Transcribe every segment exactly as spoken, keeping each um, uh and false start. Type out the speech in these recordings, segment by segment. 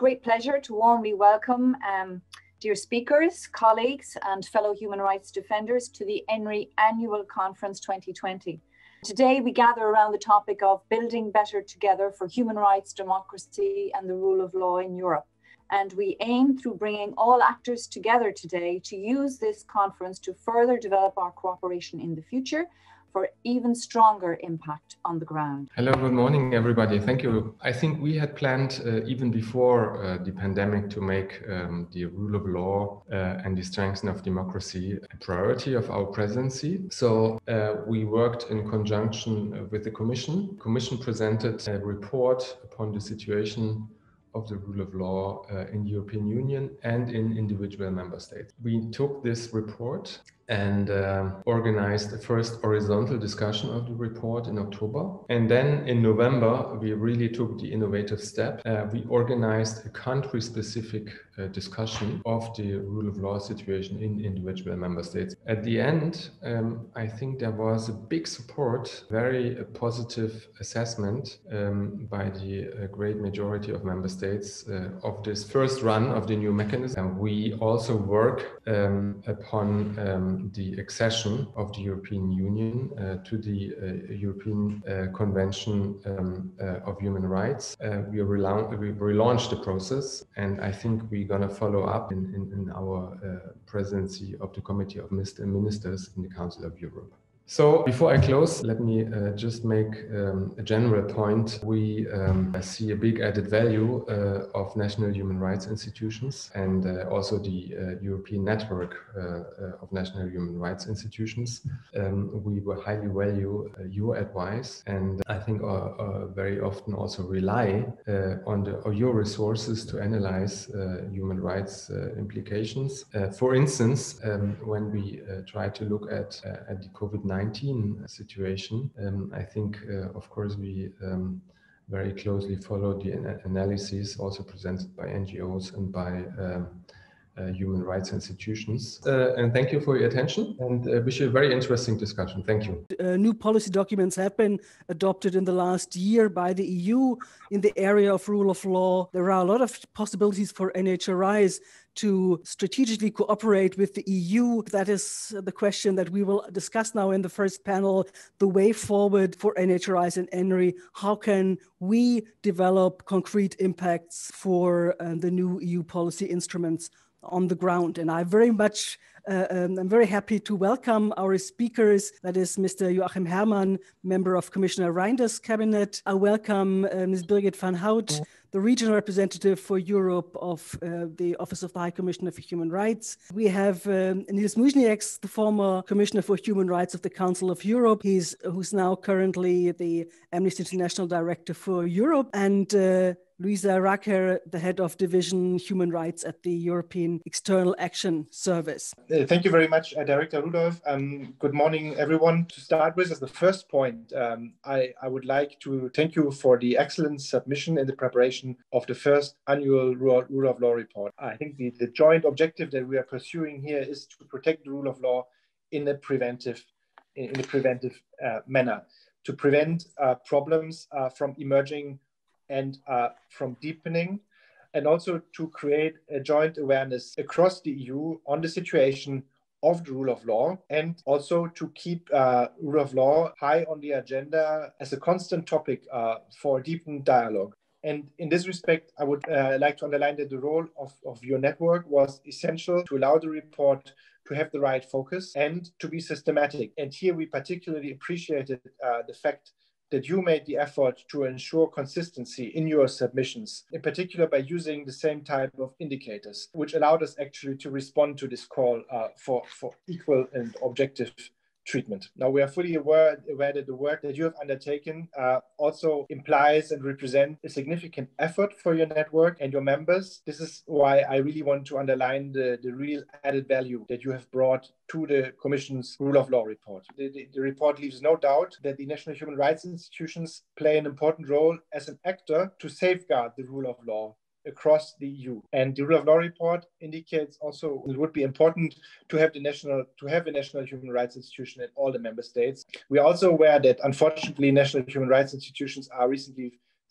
great pleasure to warmly welcome um, dear speakers, colleagues and fellow human rights defenders to the ENRI Annual Conference twenty twenty. Today we gather around the topic of building better together for human rights, democracy and the rule of law in Europe. And we aim through bringing all actors together today to use this conference to further develop our cooperation in the future for even stronger impact on the ground. Hello, good morning, everybody. Thank you. I think we had planned uh, even before uh, the pandemic to make um, the rule of law uh, and the strengthening of democracy a priority of our presidency. So uh, we worked in conjunction with the Commission. The Commission presented a report upon the situation of the rule of law uh, in the European Union and in individual member states. We took this report and uh, organized the first horizontal discussion of the report in October. And then in November, we really took the innovative step. Uh, we organized a country-specific uh, discussion of the rule of law situation in individual member states. At the end, um, I think there was a big support, very uh, positive assessment um, by the uh, great majority of member states uh, of this first run of the new mechanism. And we also work um, upon um, the accession of the European Union uh, to the uh, European uh, Convention um, uh, of Human Rights. Uh, we, relaunch, we relaunched the process, and I think we're going to follow up in, in, in our uh, presidency of the Committee of Ministers in the Council of Europe. So before I close, let me uh, just make um, a general point. We um, see a big added value uh, of national human rights institutions and uh, also the uh, European network uh, uh, of national human rights institutions. Um, we will highly value uh, your advice, and I think uh, uh, very often also rely uh, on, the, on your resources to analyze uh, human rights uh, implications. Uh, for instance, um, when we uh, try to look at, uh, at the COVID nineteen situation, um, I think, uh, of course, we um, very closely follow the an analyses also presented by N G Os and by um, uh, human rights institutions. Uh, and thank you for your attention, and uh, wish you a very interesting discussion. Thank you. Uh, new policy documents have been adopted in the last year by the E U in the area of rule of law. There are a lot of possibilities for N H R Is to strategically cooperate with the E U. That is the question that we will discuss now in the first panel, the way forward for N H R Is and ENRI. How can we develop concrete impacts for uh, the new E U policy instruments on the ground? And I very much Uh, um, I'm very happy to welcome our speakers. That is Mister Joachim Herrmann, member of Commissioner Reinders' cabinet. I welcome uh, Miz Birgit van Hout, the regional representative for Europe of uh, the Office of the High Commissioner for Human Rights. We have um, Nils Muižnieks, the former Commissioner for Human Rights of the Council of Europe. He's who's now currently the Amnesty International Director for Europe, and uh, Luisa Racker, the head of division Human Rights at the European External Action Service. Uh, thank you very much, uh, Director Rudolph. Um, good morning, everyone. To start with, as the first point, um, I, I would like to thank you for the excellent submission and the preparation of the first annual rule, rule of law report. I think the, the joint objective that we are pursuing here is to protect the rule of law in a preventive, in, in a preventive uh, manner, to prevent uh, problems uh, from emerging and uh, from deepening, and also to create a joint awareness across the E U on the situation of the rule of law, and also to keep uh, rule of law high on the agenda as a constant topic uh, for deepened dialogue. And in this respect, I would uh, like to underline that the role of, of your network was essential to allow the report to have the right focus and to be systematic. And here we particularly appreciated uh, the fact that you made the effort to ensure consistency in your submissions, in particular by using the same type of indicators, which allowed us actually to respond to this call uh, for, for equal and objective treatment. Now, we are fully aware, aware that the work that you have undertaken uh, also implies and represents a significant effort for your network and your members. This is why I really want to underline the, the real added value that you have brought to the Commission's rule of law report. The, the, the report leaves no doubt that the national human rights institutions play an important role as an actor to safeguard the rule of law across the E U. And the rule of law report indicates also it would be important to have the national to have a national human rights institution in all the member states. We are also aware that unfortunately national human rights institutions are recently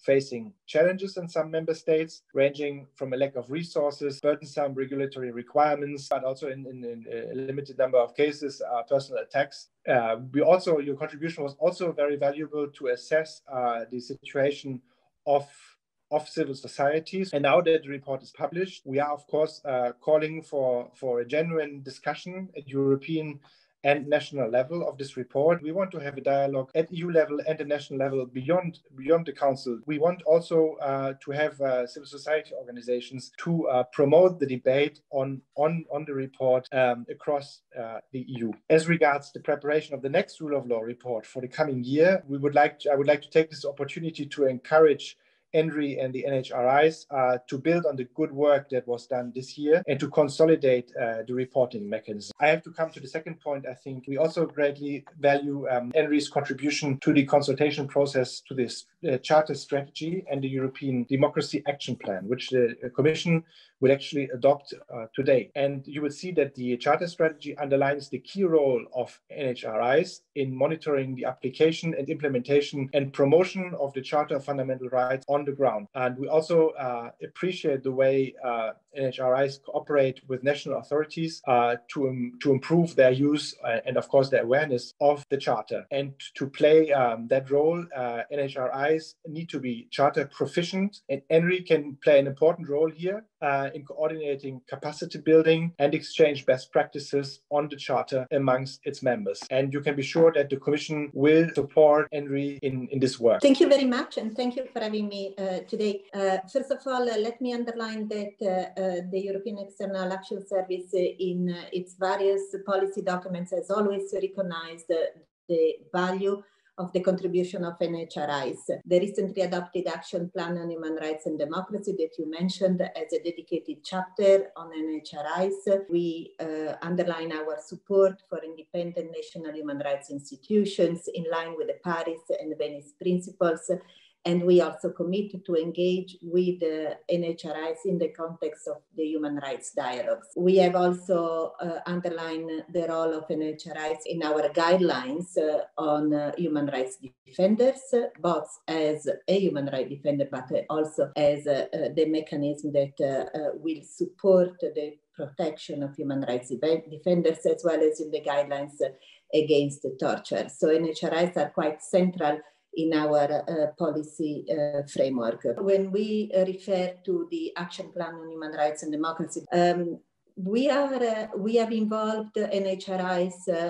facing challenges in some member states, ranging from a lack of resources, burdensome regulatory requirements, but also in, in, in a limited number of cases, uh, personal attacks. Uh, we also, your contribution was also very valuable to assess uh, the situation of of civil societies. And now that the report is published, we are, of course, uh, calling for, for a genuine discussion at European and national level of this report. We want to have a dialogue at E U level and the national level beyond, beyond the Council. We want also uh, to have uh, civil society organizations to uh, promote the debate on, on, on the report um, across uh, the E U. As regards the preparation of the next rule of law report for the coming year, we would like to, I would like to take this opportunity to encourage ENRI and the N H R Is uh, to build on the good work that was done this year and to consolidate uh, the reporting mechanism. I have to come to the second point. I think we also greatly value um, ENRI's contribution to the consultation process to this uh, Charter strategy and the European Democracy Action Plan, which the uh, Commission will actually adopt uh, today. And you will see that the Charter strategy underlines the key role of N H R Is in monitoring the application and implementation and promotion of the Charter of Fundamental Rights on the ground. And we also uh, appreciate the way uh, N H R Is cooperate with national authorities uh, to, um, to improve their use uh, and, of course, their awareness of the Charter. And to play um, that role, uh, N H R Is need to be Charter proficient, and ENRI can play an important role here uh, in coordinating capacity building and exchange best practices on the Charter amongst its members. And you can be sure that the Commission will support ENRI in, in this work. Thank you very much, and thank you for having me uh, today. Uh, first of all, uh, let me underline that uh, uh, the European External Action Service uh, in uh, its various policy documents has always recognized uh, the value of the contribution of N H R Is. The recently adopted Action Plan on Human Rights and Democracy that you mentioned as a dedicated chapter on N H R Is, we uh, underline our support for independent national human rights institutions in line with the Paris and Venice principles. And we also committed to engage with the N H R Is in the context of the human rights dialogues. We have also uh, underlined the role of N H R Is in our guidelines uh, on uh, human rights defenders, uh, both as a human rights defender, but uh, also as uh, uh, the mechanism that uh, uh, will support the protection of human rights defenders, as well as in the guidelines uh, against torture. So N H R Is are quite central in our uh, policy uh, framework. When we uh, refer to the Action Plan on Human Rights and Democracy, um, we, are, uh, we have involved N H R Is. Uh,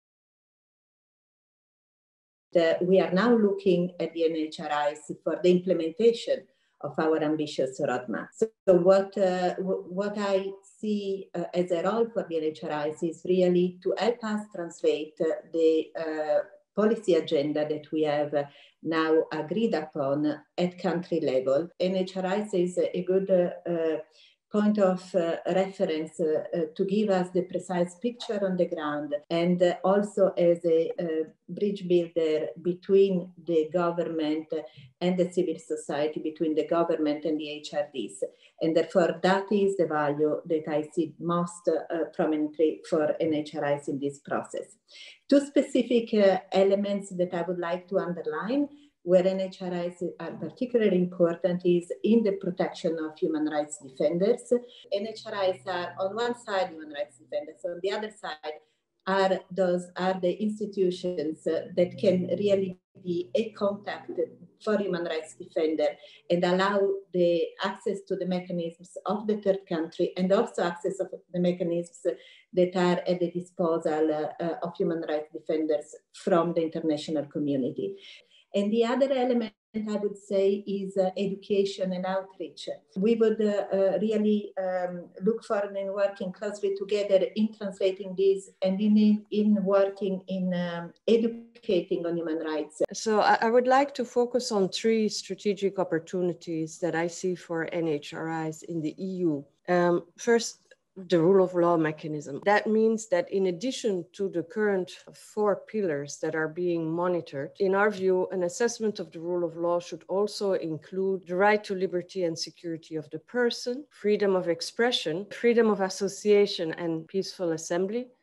the, we are now looking at the N H R Is for the implementation of our ambitious roadmap. So, so what, uh, what I see uh, as a role for the N H R Is is really to help us translate uh, the uh, policy agenda that we have uh, now agreed upon at country level. N H R Is is a good uh, uh, point of uh, reference uh, uh, to give us the precise picture on the ground, and uh, also as a uh, bridge builder between the government and the civil society, between the government and the H R Ds. And therefore, that is the value that I see most uh, prominently for N H R Is in this process. Two specific uh, elements that I would like to underline where N H R Is are particularly important is in the protection of human rights defenders. N H R Is are on one side human rights defenders, on the other side are those are the institutions uh, that can really be a contact for human rights defender and allow the access to the mechanisms of the third country and also access of the mechanisms that are at the disposal uh, uh, of human rights defenders from the international community. And the other element I would say is uh, education and outreach. We would uh, uh, really um, look for and working closely together in translating this and in, in working in um, educating on human rights. So I, I would like to focus on three strategic opportunities that I see for N H R Is in the E U. Um, first, the rule of law mechanism. That means that in addition to the current four pillars that are being monitored, in our view, an assessment of the rule of law should also include the right to liberty and security of the person, freedom of expression, freedom of association and peaceful assembly,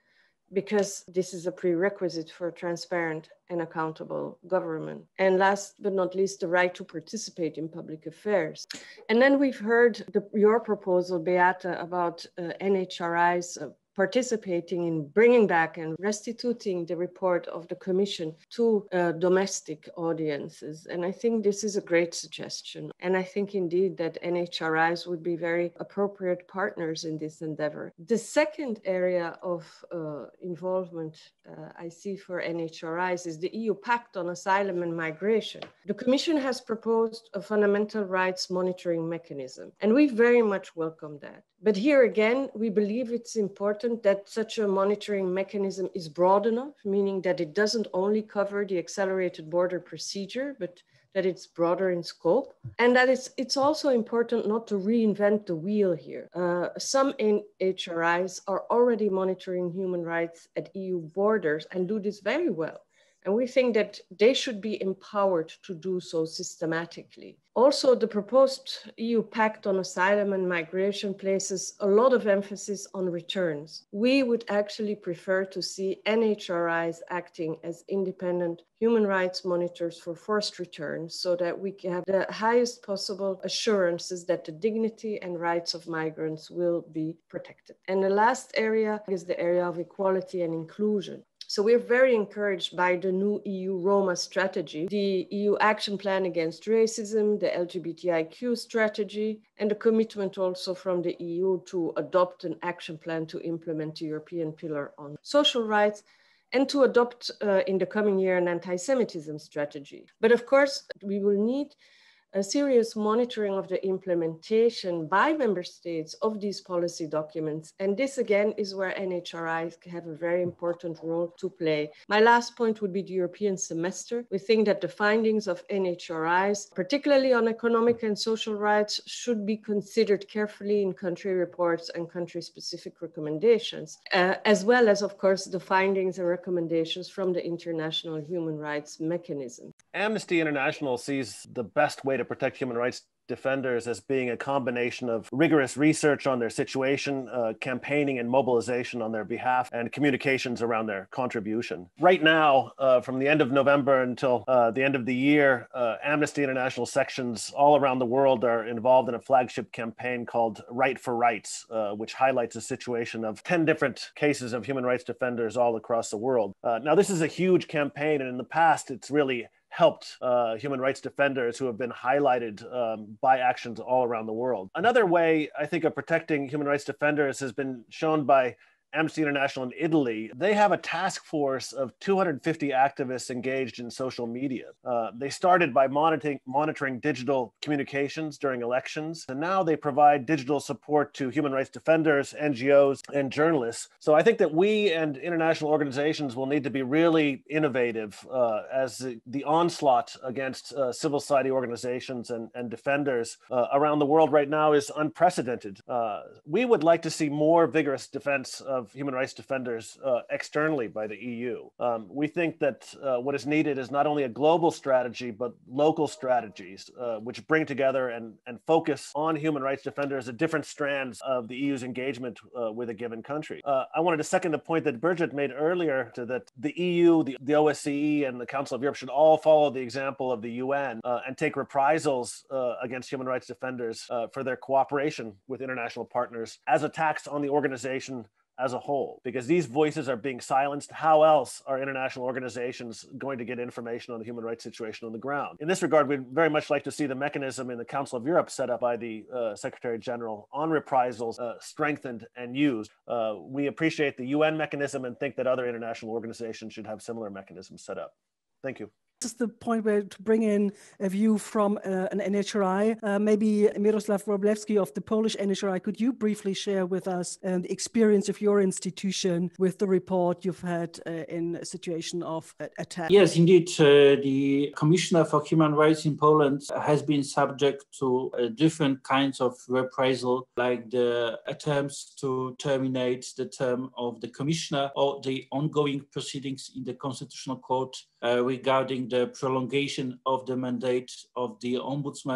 because this is a prerequisite for transparent and accountable government. And last but not least, the right to participate in public affairs. And then we've heard the, your proposal, Beata, about uh, N H R Is uh, participating in bringing back and restituting the report of the Commission to uh, domestic audiences. And I think this is a great suggestion. And I think indeed that N H R Is would be very appropriate partners in this endeavor. The second area of uh, involvement uh, I see for N H R Is is the E U Pact on Asylum and Migration. The Commission has proposed a fundamental rights monitoring mechanism, and we very much welcome that. But here again, we believe it's important that such a monitoring mechanism is broad enough, meaning that it doesn't only cover the accelerated border procedure, but that it's broader in scope. And that it's, it's also important not to reinvent the wheel here. Uh, some N H R Is are already monitoring human rights at E U borders and do this very well. And we think that they should be empowered to do so systematically. Also, the proposed E U Pact on Asylum and Migration places a lot of emphasis on returns. We would actually prefer to see N H R Is acting as independent human rights monitors for forced returns so that we can have the highest possible assurances that the dignity and rights of migrants will be protected. And the last area is the area of equality and inclusion. So we're very encouraged by the new E U Roma strategy, the E U Action Plan Against Racism, the L G B T I Q strategy, and the commitment also from the E U to adopt an action plan to implement the European Pillar on Social Rights, and to adopt uh, in the coming year an anti-Semitism strategy. But of course, we will need a serious monitoring of the implementation by member states of these policy documents. And this again is where N H R Is have a very important role to play. My last point would be the European semester. We think that the findings of N H R Is, particularly on economic and social rights, should be considered carefully in country reports and country-specific recommendations, uh, as well as, of course, the findings and recommendations from the International Human Rights Mechanism. Amnesty International sees the best way to protect human rights defenders as being a combination of rigorous research on their situation, uh, campaigning and mobilization on their behalf, and communications around their contribution. Right now, uh, from the end of November until uh, the end of the year, uh, Amnesty International sections all around the world are involved in a flagship campaign called Right for Rights, uh, which highlights a situation of ten different cases of human rights defenders all across the world. Uh, now, this is a huge campaign, and in the past, it's really helped uh, human rights defenders who have been highlighted um, by actions all around the world. Another way, I think, of protecting human rights defenders has been shown by Amnesty International in Italy. They have a task force of two hundred fifty activists engaged in social media. Uh, they started by monitoring, monitoring digital communications during elections, and now they provide digital support to human rights defenders, N G Os, and journalists. So I think that we and international organizations will need to be really innovative uh, as the, the onslaught against uh, civil society organizations and, and defenders uh, around the world right now is unprecedented. Uh, we would like to see more vigorous defense of Of human rights defenders uh, externally by the E U. Um, we think that uh, what is needed is not only a global strategy, but local strategies uh, which bring together and, and focus on human rights defenders at different strands of the E U's engagement uh, with a given country. Uh, I wanted to second the point that Birgit made earlier, to that the E U, the, the O S C E, and the Council of Europe should all follow the example of the U N uh, and take reprisals uh, against human rights defenders uh, for their cooperation with international partners as attacks on the organization as a whole, because these voices are being silenced. How else are international organizations going to get information on the human rights situation on the ground? In this regard, we'd very much like to see the mechanism in the Council of Europe set up by the uh, Secretary General on reprisals uh, strengthened and used. Uh, we appreciate the U N mechanism and think that other international organizations should have similar mechanisms set up. Thank you. This is the point where to bring in a view from uh, an N H R I. Uh, maybe Miroslav Wróblewski of the Polish N H R I, could you briefly share with us um, the experience of your institution with the report you've had uh, in a situation of uh, attack? Yes, indeed. Uh, the Commissioner for Human Rights in Poland has been subject to uh, different kinds of reprisal, like the attempts to terminate the term of the Commissioner or the ongoing proceedings in the Constitutional Court uh, regarding the prolongation of the mandate of the Ombudsman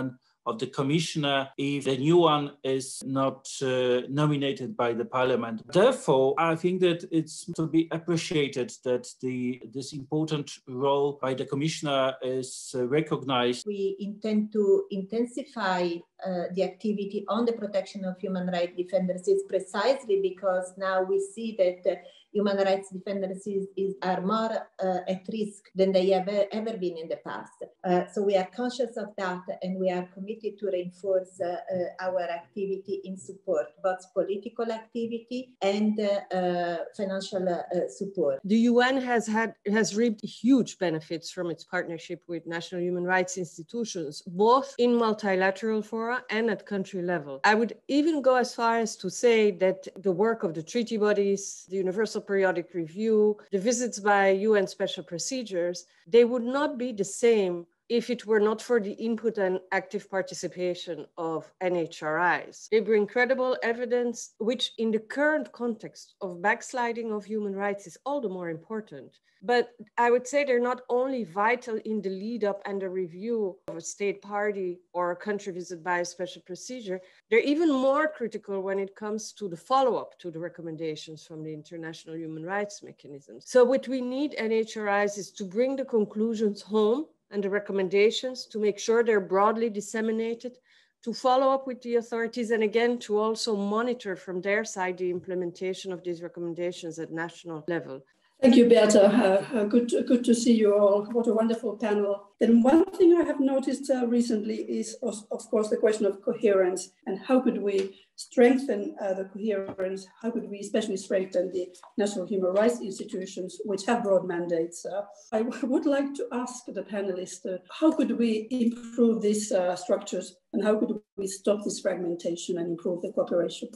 of the commissioner if the new one is not uh, nominated by the parliament. Therefore, I think that it's to be appreciated that the this important role by the commissioner is uh, recognized. We intend to intensify uh, the activity on the protection of human rights defenders is precisely because now we see that uh, human rights defenders is, is, are more uh, at risk than they have ever, ever been in the past. Uh, so we are conscious of that and we are committed to reinforce uh, uh, our activity in support, both political activity and uh, uh, financial uh, support. The U N has had has reaped huge benefits from its partnership with national human rights institutions, both in multilateral fora and at country level. I would even go as far as to say that the work of the treaty bodies, the Universal Periodic Review, the visits by U N special procedures, they would not be the same if it were not for the input and active participation of N H R Is. They bring credible evidence, which in the current context of backsliding of human rights is all the more important. But I would say they're not only vital in the lead up and the review of a state party or a country visit by a special procedure, they're even more critical when it comes to the follow-up to the recommendations from the international human rights mechanisms. So what we need N H R Is is to bring the conclusions home and the recommendations, to make sure they're broadly disseminated, to follow up with the authorities, and again, to also monitor from their side the implementation of these recommendations at national level. Thank you, Berta. Uh, uh, good, to, good to see you all. What a wonderful panel. Then one thing I have noticed uh, recently is, of, of course, the question of coherence and how could we strengthen uh, the coherence? How could we especially strengthen the national human rights institutions, which have broad mandates? Uh, I would like to ask the panelists, uh, how could we improve these uh, structures and how could we stop this fragmentation and improve the cooperation?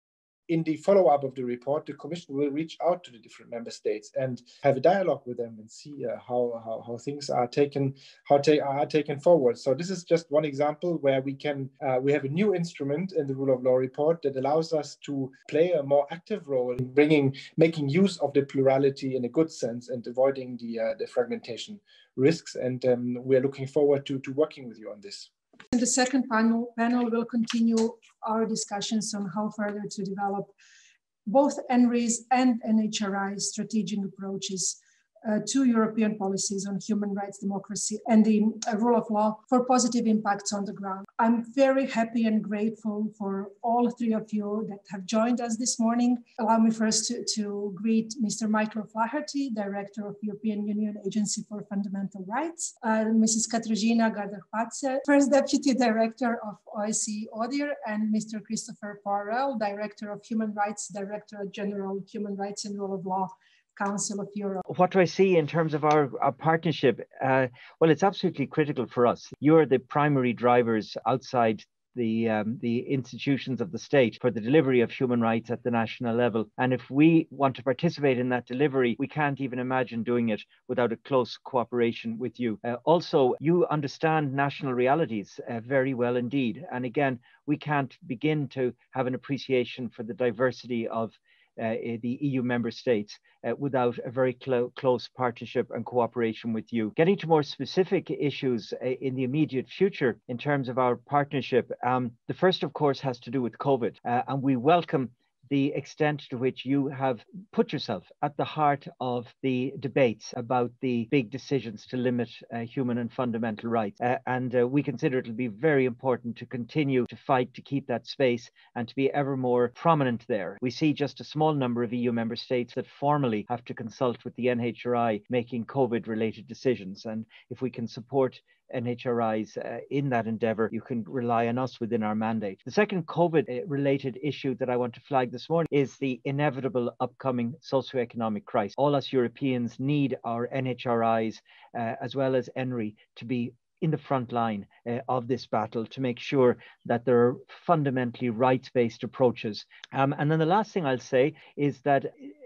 In the follow-up of the report, the Commission will reach out to the different member states and have a dialogue with them and see uh, how, how, how things are taken, how ta are taken forward. So this is just one example where we can, uh, we have a new instrument in the Rule of Law report that allows us to play a more active role in bringing, making use of the plurality in a good sense and avoiding the, uh, the fragmentation risks. And um, we're looking forward to, to working with you on this. In the second panel, panel will continue our discussions on how further to develop both N R Is and N H R I strategic approaches uh, to European policies on human rights, democracy, and the uh, rule of law for positive impacts on the ground. I'm very happy and grateful for all three of you that have joined us this morning. Allow me first to, to greet Mister Michael O'Flaherty, Director of European Union Agency for Fundamental Rights, uh, Missus Katarzyna Gardach-Patze, First Deputy Director of O S C E ODIHR, and Mister Christopher Poirel, Director of Human Rights, Directorate General Human Rights and Rule of Law, Council of Europe. What do I see in terms of our, our partnership? Uh, well, it's absolutely critical for us. You're the primary drivers outside the, um, the institutions of the state for the delivery of human rights at the national level. And if we want to participate in that delivery, we can't even imagine doing it without a close cooperation with you. Uh, also, you understand national realities uh, very well indeed. And again, we can't begin to have an appreciation for the diversity of Uh, the E U member states uh, without a very clo close partnership and cooperation with you. Getting to more specific issues uh, in the immediate future in terms of our partnership, um, the first of course has to do with COVID, uh, and we welcome the extent to which you have put yourself at the heart of the debates about the big decisions to limit uh, human and fundamental rights. Uh, and uh, we consider it will be very important to continue to fight to keep that space and to be ever more prominent there. We see just a small number of E U member states that formally have to consult with the N H R I making COVID-related decisions. And if we can support N H R Is uh, in that endeavour, you can rely on us within our mandate. The second COVID-related issue that I want to flag this morning is the inevitable upcoming socioeconomic crisis. All us Europeans need our N H R Is uh, as well as N R I to be in the front line uh, of this battle to make sure that there are fundamentally rights-based approaches. Um, and then the last thing I'll say is that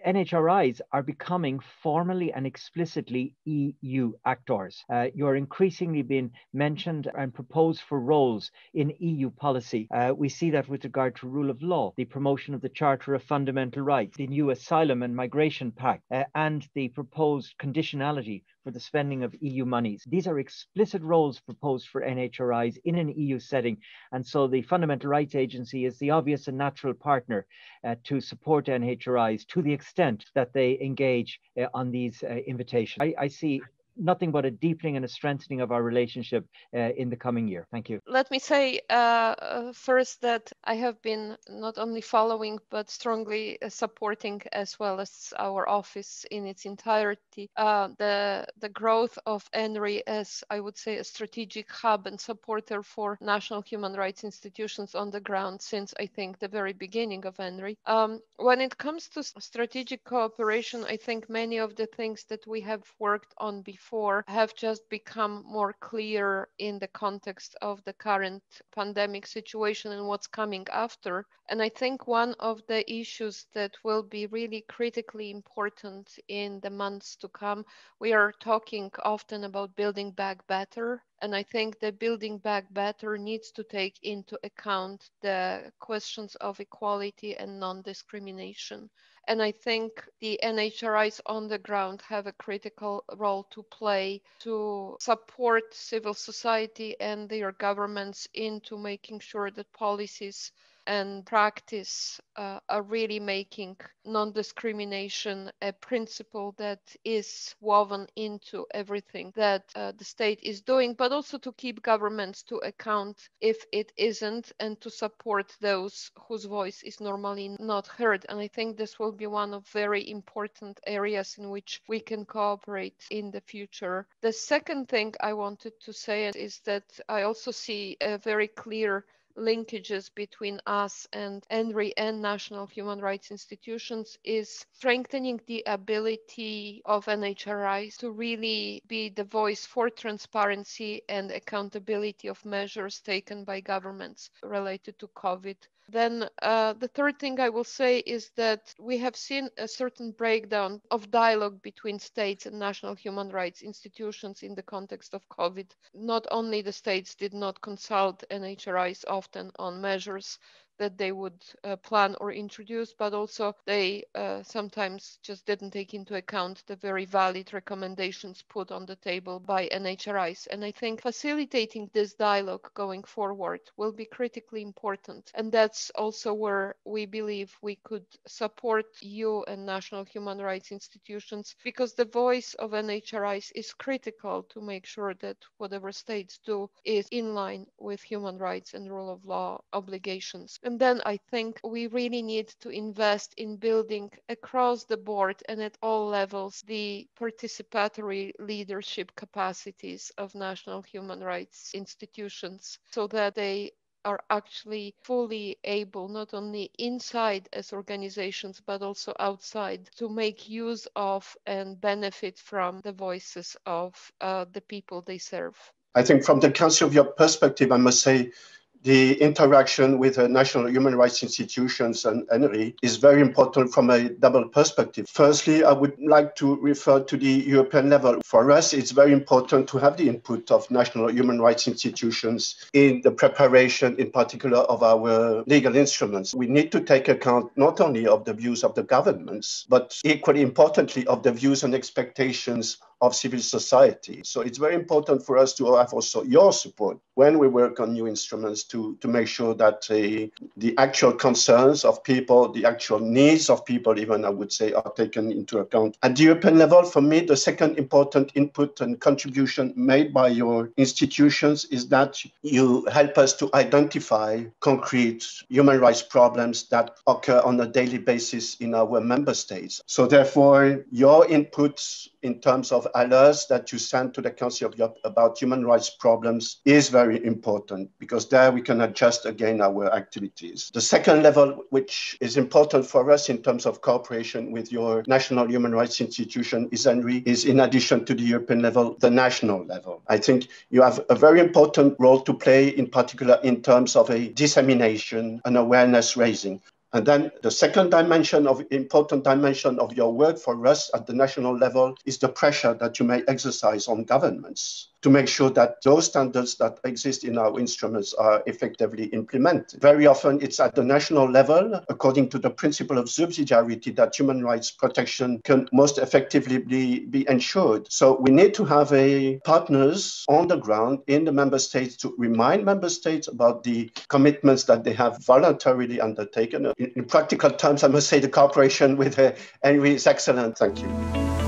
N H R Is are becoming formally and explicitly E U actors. Uh, you're increasingly being mentioned and proposed for roles in E U policy. Uh, we see that with regard to rule of law, the promotion of the Charter of Fundamental Rights, the new Asylum and Migration Pact, uh, and the proposed conditionality for the spending of E U monies. These are explicit roles proposed for N H R Is in an E U setting, and so the Fundamental Rights Agency is the obvious and natural partner uh, to support N H R Is to the extent that they engage uh, on these uh, invitations. I, I see nothing but a deepening and a strengthening of our relationship uh, in the coming year. Thank you. Let me say uh, first that I have been not only following but strongly supporting, as well as our office in its entirety, uh, the the growth of ENRI as, I would say, a strategic hub and supporter for national human rights institutions on the ground since, I think, the very beginning of ENRI. Um, when it comes to strategic cooperation, I think many of the things that we have worked on before have just become more clear in the context of the current pandemic situation and what's coming after. And I think one of the issues that will be really critically important in the months to come, we are talking often about building back better. And I think the building back better needs to take into account the questions of equality and non-discrimination. And I think the N H R Is on the ground have a critical role to play to support civil society and their governments into making sure that policies and practice uh, are really making non-discrimination a principle that is woven into everything that uh, the state is doing, but also to keep governments to account if it isn't, and to support those whose voice is normally not heard. And I think this will be one of very important areas in which we can cooperate in the future. The second thing I wanted to say is that I also see a very clear linkages between us and ENRI and national human rights institutions is strengthening the ability of N H R Is to really be the voice for transparency and accountability of measures taken by governments related to COVID. Then uh, the third thing I will say is that we have seen a certain breakdown of dialogue between states and national human rights institutions in the context of COVID. Not only the states did not consult N H R Is often on measures that they would uh, plan or introduce, but also they uh, sometimes just didn't take into account the very valid recommendations put on the table by N H R Is. And I think facilitating this dialogue going forward will be critically important. And that's also where we believe we could support you and national human rights institutions, because the voice of N H R Is is critical to make sure that whatever states do is in line with human rights and rule of law obligations. And then I think we really need to invest in building across the board and at all levels the participatory leadership capacities of national human rights institutions, so that they are actually fully able, not only inside as organizations, but also outside, to make use of and benefit from the voices of uh, the people they serve. I think from the Council of Europe perspective, I must say, the interaction with the national human rights institutions and ENRI is very important from a double perspective. Firstly, I would like to refer to the European level. For us, it's very important to have the input of national human rights institutions in the preparation, in particular, of our legal instruments. We need to take account not only of the views of the governments, but equally importantly, of the views and expectations of civil society. So it's very important for us to have also your support when we work on new instruments to, to make sure that uh, the actual concerns of people, the actual needs of people, even I would say, are taken into account. At the European level, for me, the second important input and contribution made by your institutions is that you help us to identify concrete human rights problems that occur on a daily basis in our member states. So therefore, your inputs in terms of alerts that you send to the Council of Europe about human rights problems is very important, because there we can adjust again our activities. The second level, which is important for us in terms of cooperation with your national human rights institution, is ENRI, is in addition to the European level, the national level. I think you have a very important role to play, in particular in terms of a dissemination and awareness raising. And then the second dimension of important dimension of your work for us at the national level is the pressure that you may exercise on governments to make sure that those standards that exist in our instruments are effectively implemented. Very often it's at the national level, according to the principle of subsidiarity, that human rights protection can most effectively be, be ensured. So we need to have a partners on the ground in the member states to remind member states about the commitments that they have voluntarily undertaken. In, in practical terms, I must say the cooperation with uh, Henry is excellent. Thank you.